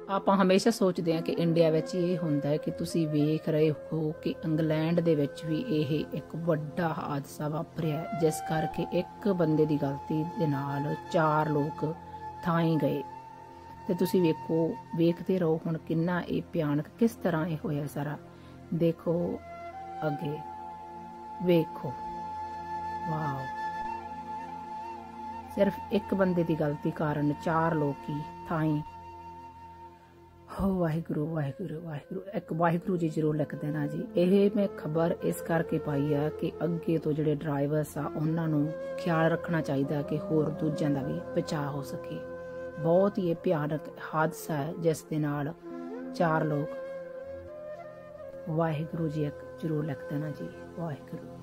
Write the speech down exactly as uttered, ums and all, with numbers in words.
ਆਪਾਂ ਹਮੇਸ਼ਾ ਸੋਚਦੇ ਹਾਂ ਕਿ ਇੰਡੀਆ ਵਿੱਚ ਇਹ ਹੁੰਦਾ ਹੈ ਕਿ ਤੁਸੀਂ ਵੇਖ ਰਹੇ ਹੋ ਕਿ ਇੰਗਲੈਂਡ ਦੇ ਵਿੱਚ ਵੀ ਇਹ ਇੱਕ ਵੱਡਾ ਹਾਦਸਾ ਵਾਪਰਿਆ, ਜਿਸ ਕਰਕੇ ਇੱਕ ਬੰਦੇ ਦੀ ਗਲਤੀ ਦੇ ਨਾਲ ਚਾਰ ਲੋਕ ਥਾਈ ਗਏ। ਤੇ ਤੁਸੀਂ ਵੇਖੋ ਵੇਖਦੇ ਰਹੋ ਹੁਣ ਕਿੰਨਾ ਇਹ ਭਿਆਨਕ ਕਿਸ ਤਰ੍ਹਾਂ ਇਹ ਹੋਇਆ ਸਾਰਾ। ਦੇਖੋ ਅੱਗੇ ਵੇਖੋ, ਵਾਓ, ਸਿਰਫ ਇੱਕ ਬੰਦੇ ਦੀ ਗਲਤੀ ਕਾਰਨ ਚਾਰ ਲੋਕ ਹੀ ਥਾਈ। ਹੋ ਵਾਹਿਗੁਰੂ ਵਾਹਿਗੁਰੂ ਵਾਹਿਗੁਰੂ, ਇੱਕ ਵਾਹਿਗੁਰੂ ਜੀ ਜ਼ਰੂਰ ਲਿਖ ਦੇਣਾ ਜੀ। ਇਹ ਮੈਂ ਖਬਰ ਇਸ ਕਰਕੇ ਪਾਈ ਆ ਕਿ ਅੱਗੇ ਤੋਂ ਜਿਹੜੇ ਡਰਾਈਵਰਸ ਆ ਉਹਨਾਂ ਨੂੰ ਖਿਆਲ ਰੱਖਣਾ ਚਾਹੀਦਾ ਕਿ ਹੋਰ ਦੂਜਿਆਂ ਦਾ ਵੀ ਬਚਾਅ ਹੋ ਸਕੇ। ਬਹੁਤ ਹੀ ਇਹ ਭਿਆਨਕ ਹਾਦਸਾ ਹੈ ਜਿਸ ਦੇ ਨਾਲ ਚਾਰ ਲੋਕ। ਵਾਹਿਗੁਰੂ ਜੀ ਇੱਕ ਜ਼ਰੂਰ ਲਿਖ ਦੇਣਾ ਜੀ, ਵਾਹਿਗੁਰੂ।